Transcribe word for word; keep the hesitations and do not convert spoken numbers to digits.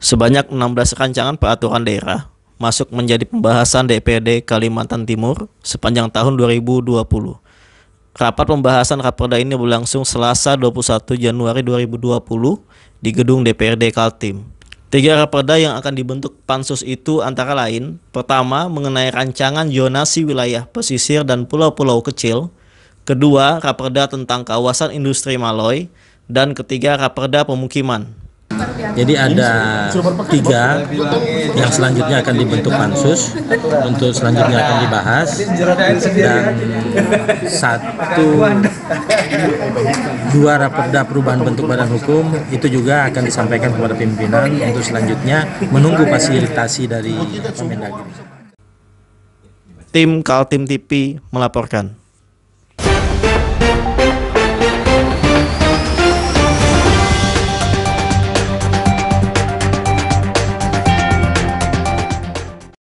Sebanyak enam belas rancangan peraturan daerah masuk menjadi pembahasan D P R D Kalimantan Timur sepanjang tahun dua ribu dua puluh. Rapat pembahasan Raperda ini berlangsung Selasa dua puluh satu Januari dua ribu dua puluh di gedung D P R D Kaltim. Tiga Raperda yang akan dibentuk pansus itu antara lain: pertama, mengenai rancangan zonasi wilayah pesisir dan pulau-pulau kecil; kedua, Raperda tentang kawasan industri Maloi; dan ketiga, Raperda pemukiman. Jadi ada tiga yang selanjutnya akan dibentuk pansus, untuk selanjutnya akan dibahas, dan satu dua Raperda perubahan bentuk badan hukum itu juga akan disampaikan kepada pimpinan untuk selanjutnya menunggu fasilitasi dari Mendagri. Tim Kaltim T V melaporkan.